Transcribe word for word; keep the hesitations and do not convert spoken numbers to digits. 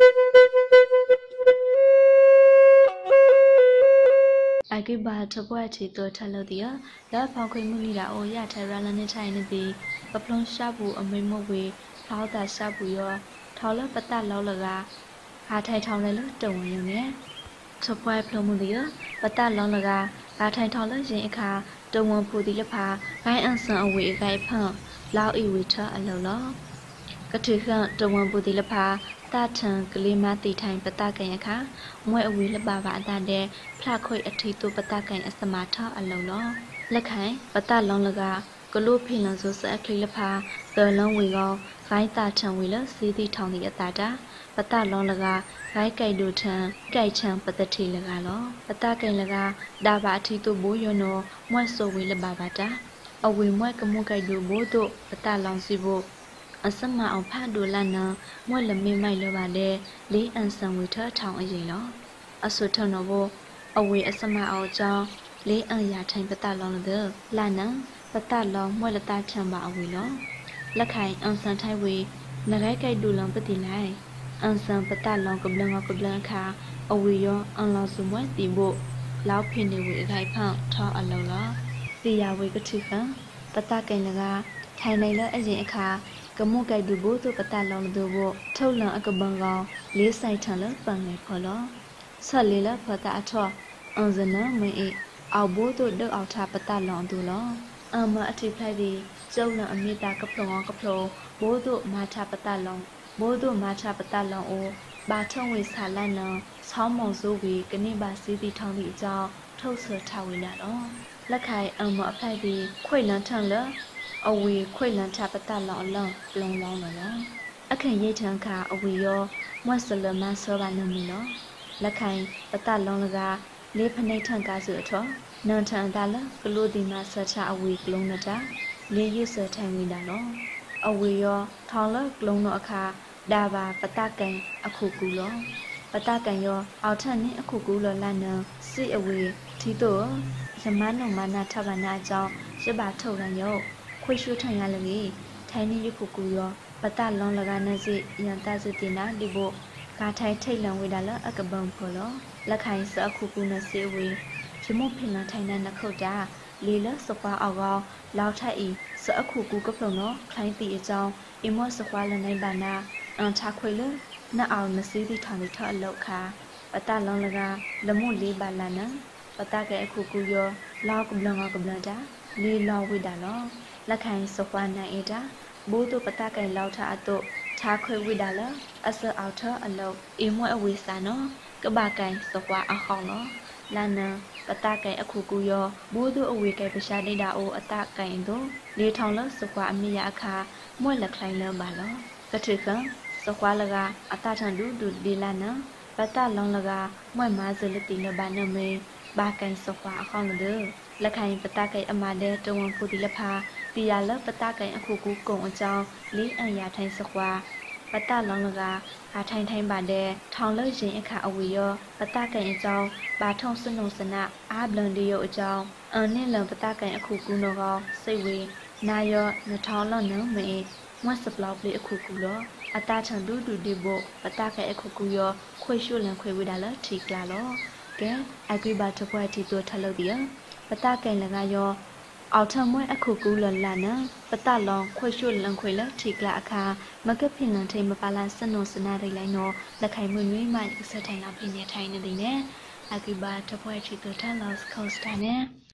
I give back to poetry to Talodia, the Pocket Munida or Yata Ralan China the Paplon Shabu a memo way, how that Shabu your taller but that lolaga. Had I told a little young to poet Plomudia, but that lolaga, had I told a jinka, don't want put the pa, I answer away guy pump, low it with her a lola. กระถือเครื่องตรงวันบุตรละพาตาเชิงกลีมาตีไทยปตากันยะค่ะมวยอวิละบาบาตาเดพลาคอยอธิตุปตากันอสมาทออัลลอลอละไขปตาลองละกากลูพิลังสุสะคลีละพาเตอลองวีกอไกตาเชิงวีละสีตีทองดีอตาดาปตาลองละกาไกไก่ดูเชิงไก่เชิงปตทีละกาลอปตากันละกาดาบาอธิตุบุยโนมวยโซวีละบาบาตาอวิมวยกมูไก่ดูบุตุปตาลองสิบุအစမအောင်ဖတ်ဒူလနမွဲ့လမေမိုက်လောပါလေလေးအန်ဆန်ဝီထထောင်အရင်လောအဆုထုံတော့ဘအဝေအစမအောင်ကြောင်းလေးအန်ရထိုင်ပတလောင်းတဲ့လနပတလောင်းမွဲ့လတာချံပါအဝေလောလက်ခိုင်အန်ဆန်ထိုင်ဝေနရိုက်ကြိုက်ဒူလောင်းပတိလိုက်အန်ဆန်ပတလောင်းကပလန်ကပလန်ခါအဝေရောအန်လောင်းစုမွဲ့တီဖို့လောက်ဖိနေဝေအခိုင်ဖန့်ထောအလောလောစီယာဝေကတိကပတကင်လကထိုင်နေလဲအရင်အခါကမုကဲဒူဘိုတုပတလောင်းဒူဘထုတ်လန်အကဘန်ကောင်လေးဆိုင်ထန်လပန်လေဖော်လောဆက်လေးလဖတာအထောအန်ဇနမင်းအေအောက်ဘိုတုဒုတ်အောက်ထပတလောင်းဒူလောအမအထိဖိုက်ဒီကျုံလအမိတာကပလောကပလောဘိုတုမာထပတလောင်းဘိုတုမာထပတလောင်းအိုဘာထုံဝေဆာလန်နဆောင်းမောင်စိုးဝီကနေပါစီတီထောင်းဒီအကြောင်းထုတ်ဆထဝေလာတော့လက်ခိုင်အမအဖိုက်ဒီခွေလန်ထန်လအဝေခွေလန်ချပတလောင်းလောင်းလုံလောင်းလောအခင်ရိတ်ထန်ခါအဝေရောမွတ်စလမန်ဆောဘာနမီလောလက်ခိုင်ပတလောင်းလကလေးဖနိတ်ထန်ကားစုအထောနန်ထန်တာလကလိုဒီမာဆချအဝေကလုံးနတာလေးရွဆထိုင်ဝီလာလောအဝေရောထောင်းလကလုံးတော့အခါဒါပါပတကန်အခုကူလောပတကန်ရောအောက်ထက်နင်းအခုကူလောလနစိအဝေထီတော့ဇမန်နုံမနာထဘာနာကြောင့်ရှစ်ပါထုတ်ရန်ရောခွေရှုထန်ရလကြီးထိုင်းနေရခုကူရောပတလောင်းလကနစီယန်တစုတင်နာဒီဘဂါထိုင်ထိတ်လံဝေဒါလအကပံဖော်လောလက်ခိုင်စအခုကူနစီဝေရမုဖိလန်ထိုင်နနခုတ်တာလေလစပွားအောက်ကောလောက်ထိုက်ဤစအခုကူကပလုံနောခိုင်းတီအကြောင်းအမောစပွားလနိုင်ပါနာအန်ချခွေလနအောင်နစီတီထောင်ထအလောက်ခါပတလောင်းလကလမှုလေးပါလာနပတကဲအခုကူရောလောက်ကပလုံကပလန်တာလေလောဝေဒါလောလက်ခိုင်စပွားနိုင်အတာဘိုးတို့ပတကဲလောက်ထအတုချာခွေဝိဒါလအစအောက်ထအလောက်အမွဲအဝေစာနောကဘာကိုင်စပွားအခေါလောလာနပတကဲအခုကူရောဘိုးတို့အဝေကဲပရှာနေတာအိုအတကဲတို့လေးထောင်လစပွားအမိရအခါမွဲလက်ခိုင်လပါလောကတိကစပွားလကအတထန်ဒူဒူဒီလာနပတလောင်းလကမွဲမာဇလတိလဘာနမေဘာကိုင်စပွားအခေါလဒလက်ခိုင်ပတကဲအမတဲ့တဝန်ဖူဒီလဖာတီယာလပတကဲအခုကူကုံအကြောင်းလေးအန်ရထိုင်စကွာပတလောင်းလကအားထိုင်ထိုင်ပါတဲ့ထောင်လို့ရင်အခါအဝီရောပတကဲအကြောင်းဘာထုံစနုံစနအားဘလန်ဒီယောအကြောင်းအန်နဲ့လပတကဲအခုကူနောကောစိတ်ဝေနာယောနှထောင်းလောနမေမတ်စပလောက်လေးအခုကူလောအတာချန်ဒူဒူဒီဘပတကဲအခုကူရောခွေရှုလန်ခွေဝေဒါလထီကလာလောကဲအကွေဘာတပွဲတီတိုထလို့ဒီယပတကဲလကရောအောက်ထမွဲအခုကူလလနပတလောင်ခွေရှုလန်ခွေလထိကလာအခါမကဖိနန်ထိမပါလာစနုံစနာရိလိုက်နောလက်ခိုင်မွေနွေးမိုက်စထိုင်လာပြင်းနေထိုင်နေသည်နဲ့အကိဘာတပွဲချီတထလော့စ်ကော့စတာနဲ့